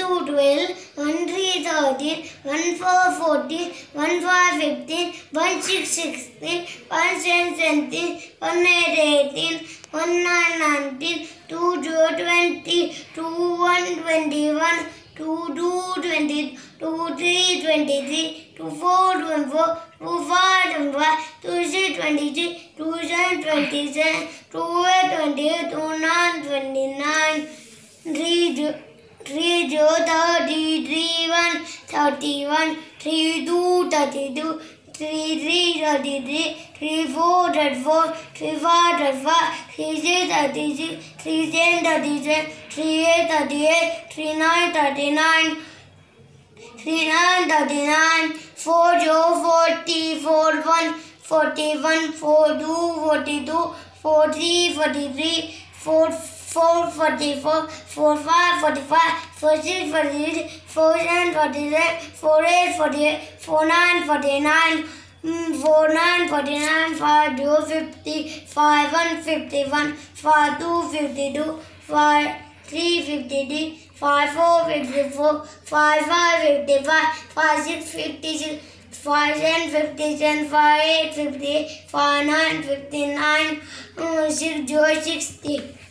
2 12, 1 3 13, 1 4 14, 1 5 15, 1 6 16, 1 7 17, 1 8 18, 1 9 19, 2 0 20, 2 1 21, 2 2 20, 2 3 23, 2 4 24, 2 5 25, 2 6 23, 2 7 27, 2 8 28, 2 9 29, 3 0 30, 3 1 31, 3 2 32, 3 3 33, 3 4 34, 3 5 35, 3 6 36, 3 7 37, 3 8 38, 3 9 39, 3 9 39, 4 0 40, 4 1 41, 4 2 42, 4 3 43, 4 4 44, 4 5 45, 4 6 46, 4 7 47, 4 8 48, 4 9 49, 4 9 49, 5 2 50, 5 1 51, 5 2 52, 5 3 53, 5 4 54, 5 5 55, 5 6 56, 5 7 57, 5 8 58, 5 9 59, 6 0 60.